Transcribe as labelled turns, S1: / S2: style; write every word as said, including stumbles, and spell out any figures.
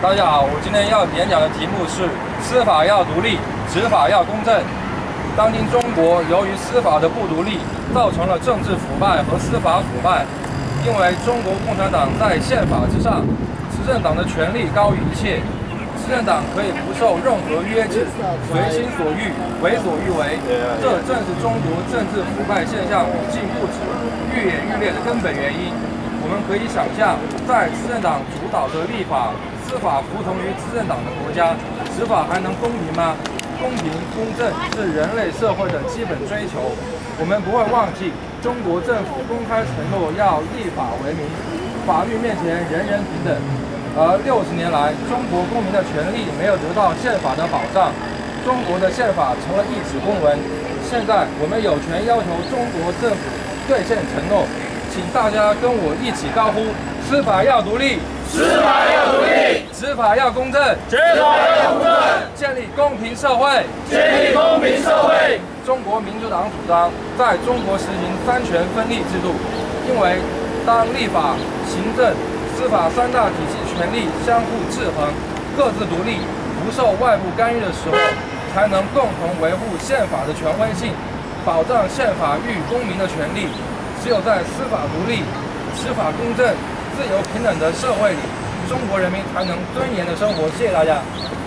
S1: 大家好，我今天要演讲的题目是司法要独立，执法要公正。当今中国由于司法的不独立，造成了政治腐败和司法腐败。因为中国共产党在宪法之上，执政党的权力高于一切，执政党可以不受任何约制，随心所欲，为所欲为。这正是中国政治腐败现象屡禁不止、愈演愈烈的根本原因。我们可以想象，在执政党主导的立法、司法服从于执政党的国家，执法还能公平吗？公平公正是人类社会的基本追求。我们不会忘记，中国政府公开承诺要立法为民，法律面前人人平等。而六十年来，中国公民的权利没有得到宪法的保障，中国的宪法成了一纸公文。现在我们有权要求中国政府兑现承诺，请大家跟我一起高呼：司法要独立，
S2: 司法要独立，
S1: 执法要公正，
S2: 执法要公正，
S1: 建立公平社会，
S2: 建立公平社会。
S1: 中国民主党主张在中国实行三权分立制度，因为当立法、行政、司法三大体系权力相互制衡、各自独立、不受外部干预的时候，才能共同维护宪法的权威性，保障宪法予以公民的权利。只有在司法独立、执法公正、自由平等的社会里，中国人民才能尊严的生活。谢谢大家。